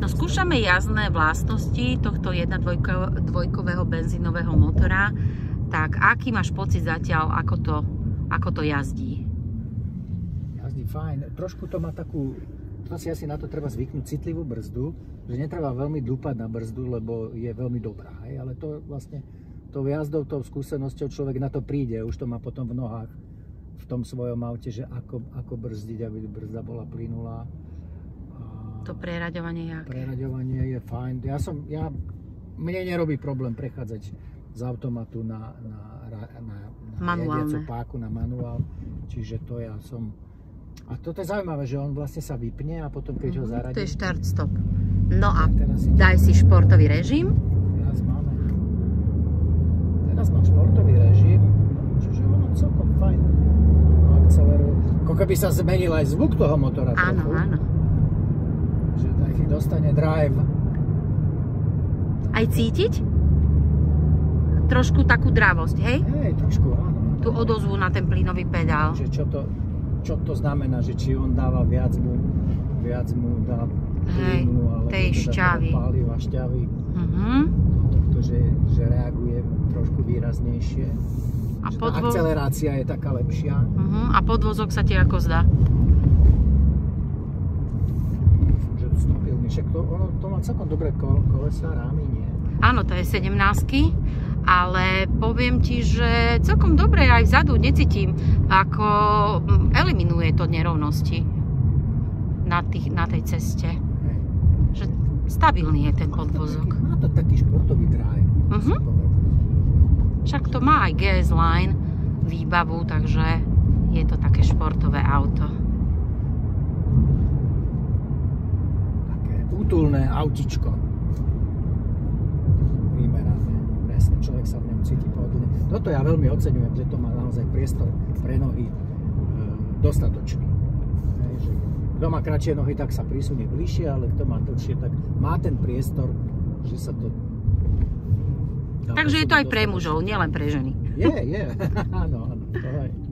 No, skúšame jazdné vlastnosti tohto 1.2-kového benzínového motora. Tak aký máš pocit zatiaľ, ako to jazdí? Jazdí fajn. Trošku to má takú, asi na to treba zvyknúť, citlivú brzdu, že netreba veľmi dúpať na brzdu, lebo je veľmi dobrá. Hej? Ale to vlastne tou jazdou, tou skúsenosťou človek na to príde. Už to má potom v nohách v tom svojom aute, že ako brzdiť, aby brzda bola plynulá. To preraďovanie jak? Preraďovanie je fajn. Mne nerobí problém prechádzať z automatu na riadiacu páku, na manuál. Čiže to ja som... A toto je zaujímavé, že on vlastne sa vypne a potom keď ho zaradí... To je štart stop. No a daj si športový režim. Teraz mám športový režim, čiže ono celkom fajn akceleruje. Ako keby sa zmenil aj zvuk toho motora trochu. Áno, áno. Že taký dostane drive. Aj cítiť? Trošku takú dravosť, hej? Hej, trošku, áno. Tu odozvu na ten plynový pedál. Že čo to znamená, že či on dáva viac mu dá plynu, alebo tej šťavy. Paliva, šťavy. Že reaguje trošku výraznejšie. A akcelerácia je taká lepšia. A podvozok sa ti ako zdá? Že to stabilný. Však to má celkom dobré kolesa, rámy, nie? Áno, to je 17-ky, ale poviem ti, že celkom dobre aj vzadu necítim, ako eliminuje to nerovnosti na tej ceste. Že stabilný je ten podvozok. Má to taký športový drive. Však to má aj GS Line výbavu, takže je to také športové auto. Také útulné autičko. Primerané. Presne, človek sa v ňom cíti pohodlne. Toto ja veľmi oceňujem, že to má naozaj priestor pre nohy dostatočný. Kto má kratšie nohy, tak sa prisunie bližšie, ale kto má dlhšie, tak má ten priestor, že sa to... Takže je to aj pre mužov, nielen pre ženy. Je, áno, to je.